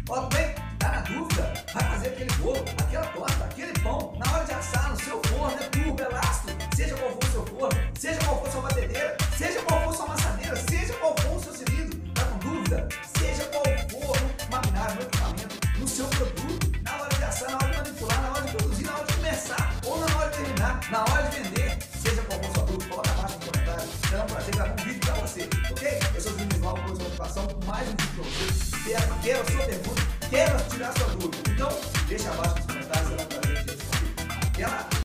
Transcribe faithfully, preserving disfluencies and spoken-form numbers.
Ó, tudo bem? Tá na dúvida? Vai fazer aquele bolo, aquela torta, aquele pão, na hora de assar no seu forno, é turbo, elástico, seja qual for o seu forno, seja qual for a sua batedeira, seja qual for a sua amassadeira, seja qual for o seu cilindro, tá com dúvida? Seja qual for o maquinário, no equipamento, no seu produto, na hora de assar, na hora de manipular, na hora de produzir, na hora de começar, ou na hora de terminar, na hora de vender, seja qual for a sua dúvida, coloca abaixo no comentário, será um prazer gravar um vídeo pra você, ok? Eu sou o Juninho Val, com motivação, mais um vídeo pra você, quero, quero a sua pergunta, quero tirar a sua dúvida, então deixa abaixo